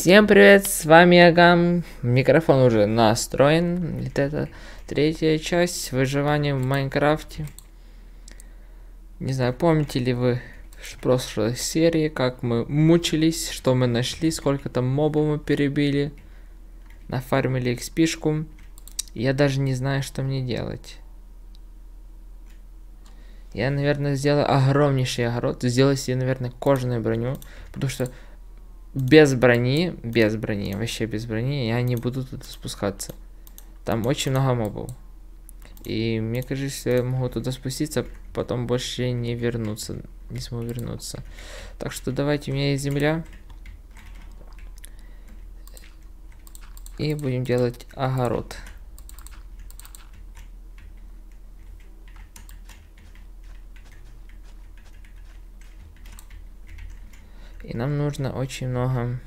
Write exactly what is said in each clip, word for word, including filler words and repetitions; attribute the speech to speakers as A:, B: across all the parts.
A: Всем привет, с вами Агам. Микрофон уже настроен. Это третья часть выживания в Майнкрафте. Не знаю, помните ли вы в прошлой серии, как мы мучились, что мы нашли, сколько там мобов мы перебили, нафармили экспишку. Я даже не знаю, что мне делать. Я, наверное, сделаю огромнейший огород. Сделаю себе, наверное, кожаную броню, потому что без брони, без брони, вообще без брони, я не буду туда спускаться. Там очень много мобов. И мне кажется, я могу туда спуститься, потом больше не вернуться, не смогу вернуться. Так что давайте, у меня есть земля. И будем делать огород. И нам нужно очень много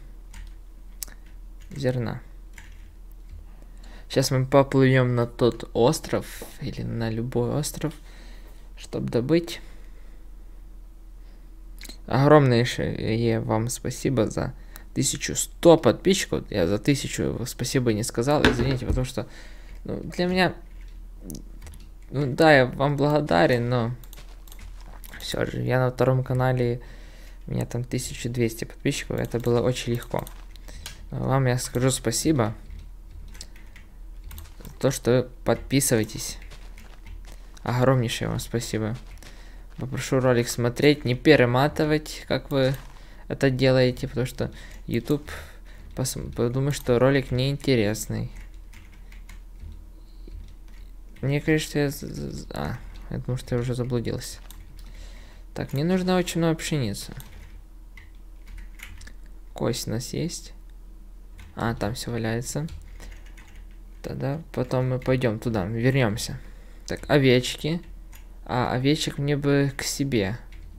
A: зерна. Сейчас мы поплывем на тот остров, или на любой остров, чтобы добыть. Огромное вам спасибо за тысячу сто подписчиков. Я за тысячу спасибо не сказал, извините, потому что ну, для меня... Ну да, я вам благодарен, но все же, я на втором канале... У меня там тысяча двести подписчиков, это было очень легко. Вам я скажу спасибо за то, что вы подписываетесь. Огромнейшее вам спасибо. Попрошу ролик смотреть, не перематывать, как вы это делаете, потому что YouTube подумает, что ролик неинтересный. Мне кажется, я... А, я думаю, что я уже заблудился. Так, мне нужно очень много пшеницы. Кость у нас есть. А, там все валяется. Тогда потом мы пойдем туда, вернемся. Так, овечки. А, овечек мне бы к себе.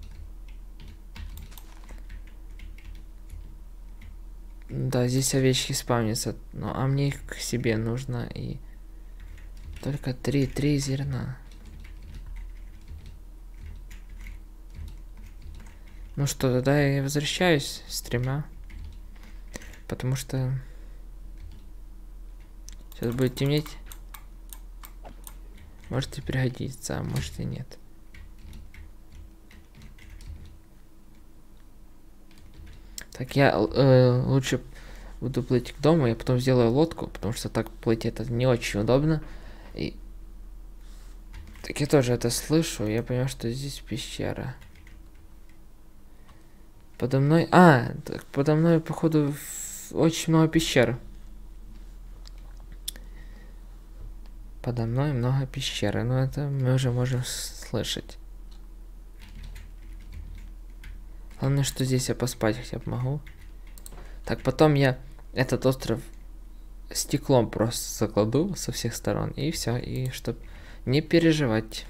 A: Да, здесь овечки спавнятся. Ну, а мне их к себе нужно и... Только три, три зерна. Ну что, тогда я возвращаюсь с тремя. Потому что сейчас будет темнеть. Может и пригодится, а может и нет. Так, я э, лучше буду плыть к дому, я потом сделаю лодку, потому что так плыть это не очень удобно. И... Так я тоже это слышу, я понимаю, что здесь пещера. Подо мной... А, так, подо мной, походу, очень много пещер. Подо мной много пещер. Но это мы уже можем слышать. Главное, что здесь я поспать хотя бы могу. Так, потом я этот остров стеклом просто закладу со всех сторон. И все. И чтобы не переживать.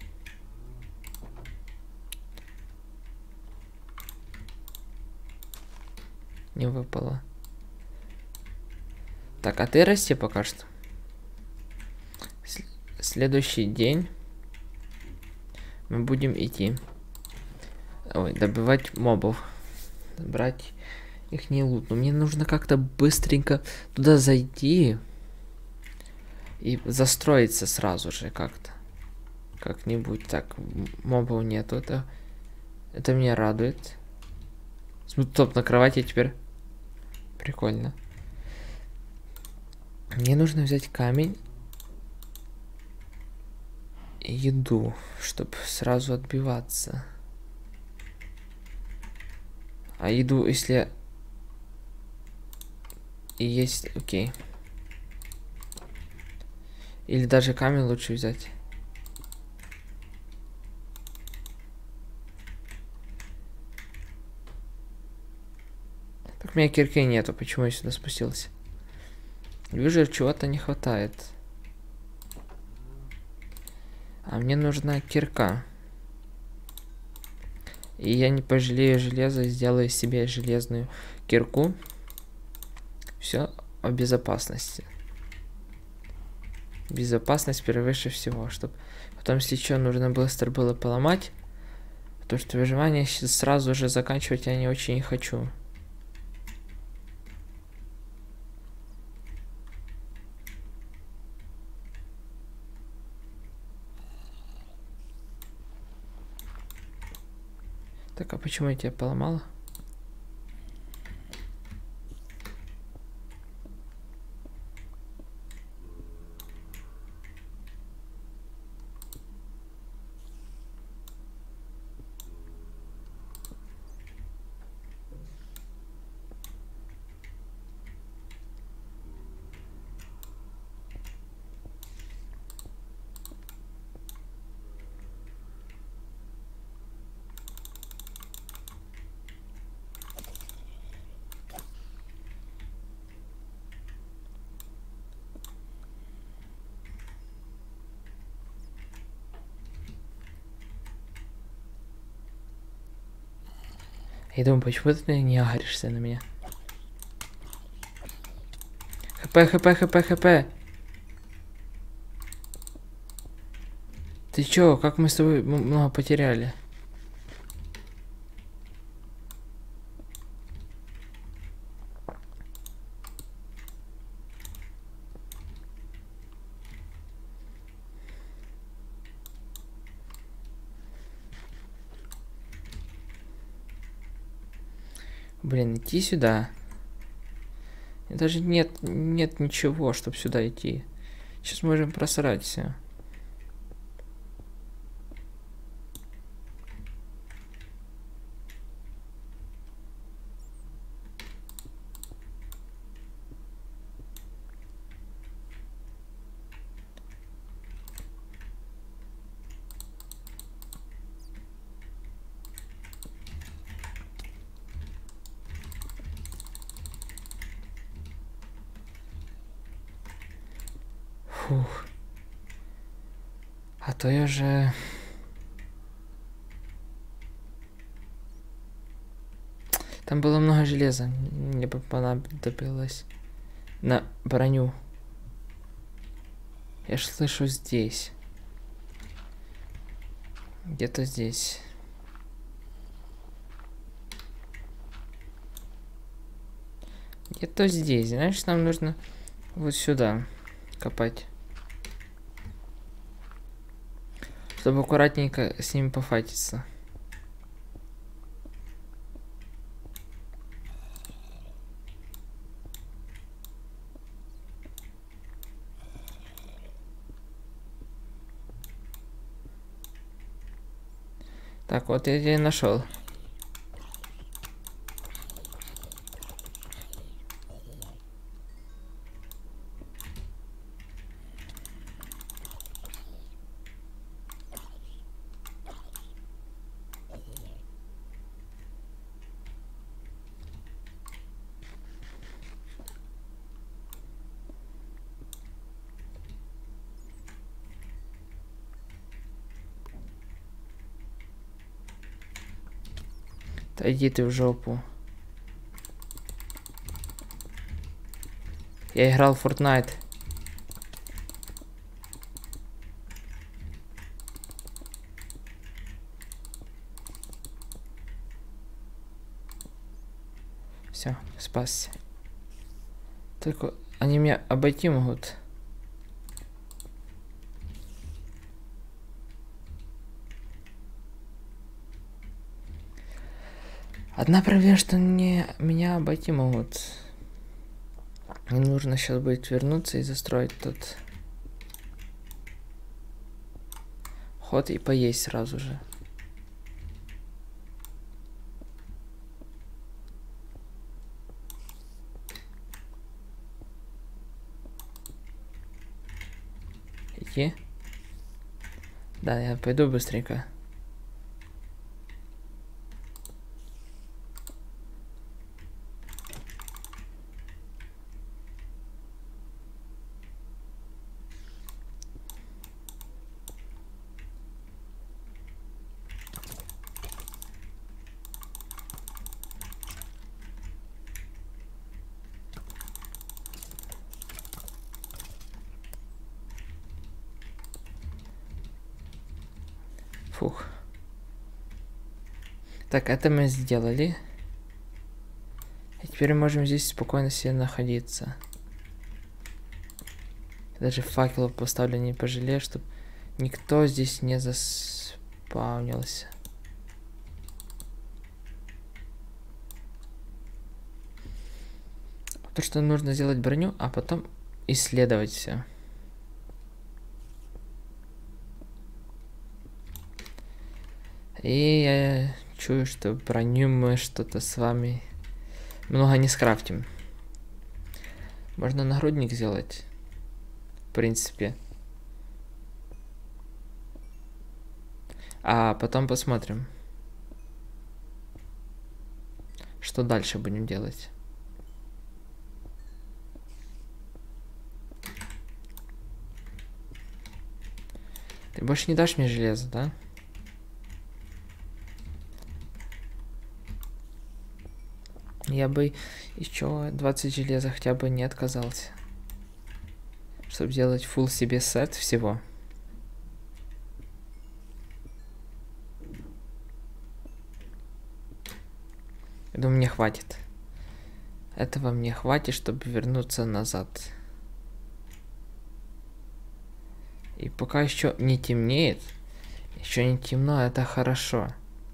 A: Не выпало. Так, а ты расти пока что. С следующий день мы будем идти. Ой, добывать мобов. Брать их не лут. Но мне нужно как-то быстренько туда зайти. И застроиться сразу же как-то. Как-нибудь. Так, мобов нету. Это, это меня радует. Стоп, на кровати теперь. Прикольно. Мне нужно взять камень и еду, чтобы сразу отбиваться. А еду, если и есть, окей. Или даже камень лучше взять. Так, у меня кирки нету, почему я сюда спустился? Вижу, чего-то не хватает. А мне нужна кирка. И я не пожалею железа, сделаю себе железную кирку. Все о безопасности. Безопасность превыше всего, чтобы потом, если что, нужно быстро было поломать. Потому что выживание сразу же заканчивать я не очень хочу. Так, а почему я тебя поломала? Я думаю, почему ты не агришься на меня? ХП, хп, хп, хп. Ты чё, как мы с тобой много потеряли? Блин, идти сюда. Даже нет, нет ничего, чтобы сюда идти. Сейчас можем просрать все. Фух. А то я же... Там было много железа. Мне бы понадобилось на броню. Я ж слышу здесь. Где-то здесь. Где-то здесь. Знаешь, нам нужно вот сюда копать. Чтобы аккуратненько с ними пофайтиться. Так, вот я тебя нашел. Да иди ты в жопу. Я играл в Fortnite. Все, спасся. Только они меня обойти могут. Одна проблема, что мне меня обойти могут. Мне нужно сейчас будет вернуться и застроить тут ход и поесть сразу же. Идти? Да, я пойду быстренько. Фух. Так, это мы сделали. И теперь можем здесь спокойно себе находиться. Даже факелов поставлю, не пожалею, чтобы никто здесь не заспавнился. То, что нужно сделать броню, а потом исследовать все. И я чую, что броню мы что-то с вами много не скрафтим. Можно нагрудник сделать. В принципе. А потом посмотрим, что дальше будем делать. Ты больше не дашь мне железо, да? Я бы еще двадцать железа хотя бы не отказался. Чтобы сделать full себе сет всего. Я думаю, мне хватит. Этого мне хватит, чтобы вернуться назад. И пока еще не темнеет, еще не темно, это хорошо.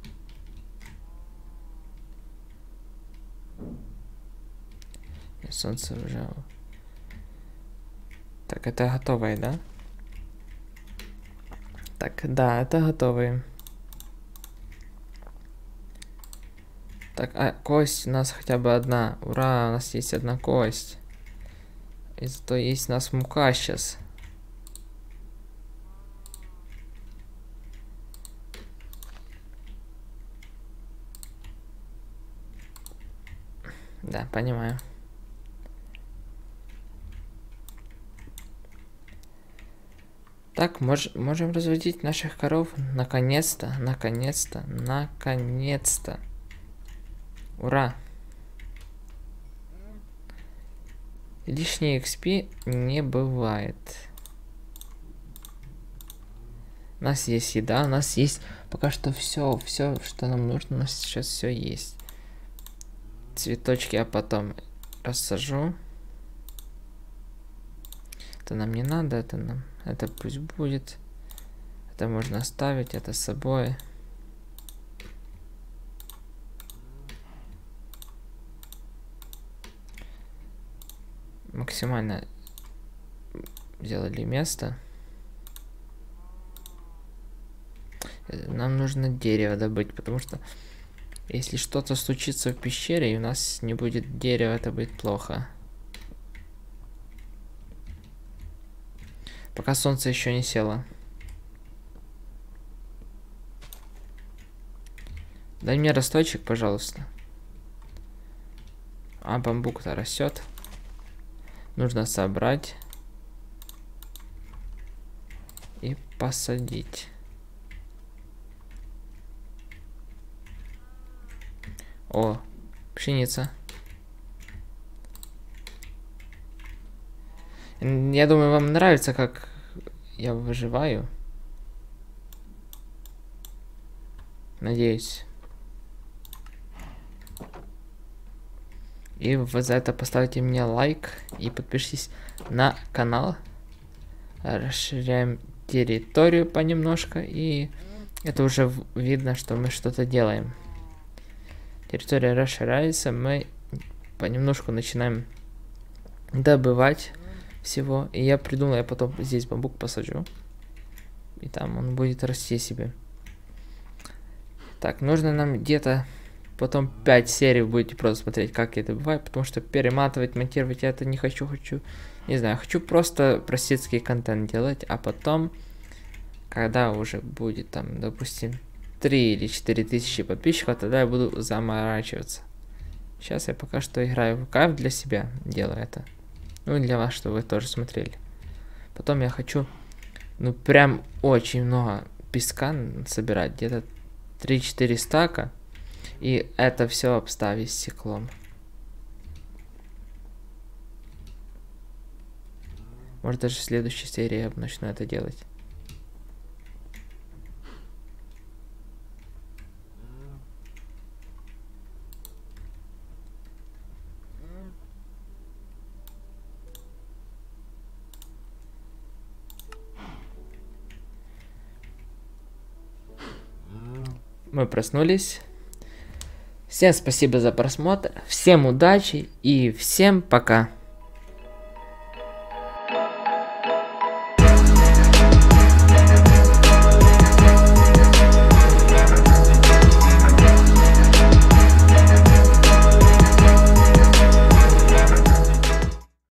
A: Солнце уже... Так, это готовые, да? Так, да, это готовые. Так, а кость у нас хотя бы одна. Ура, у нас есть одна кость. И зато есть у нас мука сейчас. Да, понимаю. Так, мож, можем разводить наших коров. Наконец-то, наконец-то, наконец-то. Ура. Лишний икс пи не бывает. У нас есть еда, у нас есть пока что все, все, что нам нужно. У нас сейчас все есть. Цветочки я потом рассажу. Это нам не надо, это нам, это пусть будет. Это можно оставить, это с собой. Максимально сделали место. Нам нужно дерево добыть, потому что если что-то случится в пещере и у нас не будет дерева, это будет плохо. Пока солнце еще не село. Дай мне росточек, пожалуйста. А бамбук-то растет. Нужно собрать и посадить. О, пшеница. Я думаю, вам нравится, как я выживаю. Надеюсь. И вы за это поставите мне лайк и подпишитесь на канал. Расширяем территорию понемножку, и это уже видно, что мы что-то делаем. Территория расширяется, мы понемножку начинаем добывать всего. И я придумал, я потом здесь бамбук посажу. И там он будет расти себе. Так, нужно нам где-то потом пять серий будете просто смотреть, как я добываю, потому что перематывать, монтировать я это не хочу, хочу, не знаю, хочу просто простецкий контент делать, а потом, когда уже будет там, допустим, три или четыре тысячи подписчиков, тогда я буду заморачиваться. Сейчас я пока что играю в кайф для себя, делаю это. Ну и для вас, чтобы вы тоже смотрели. Потом я хочу, ну прям очень много песка собирать, где-то три-четыре стака. И это все обставить стеклом. Может, даже в следующей серии я начну это делать. Мы проснулись. Всем спасибо за просмотр, всем удачи и всем пока.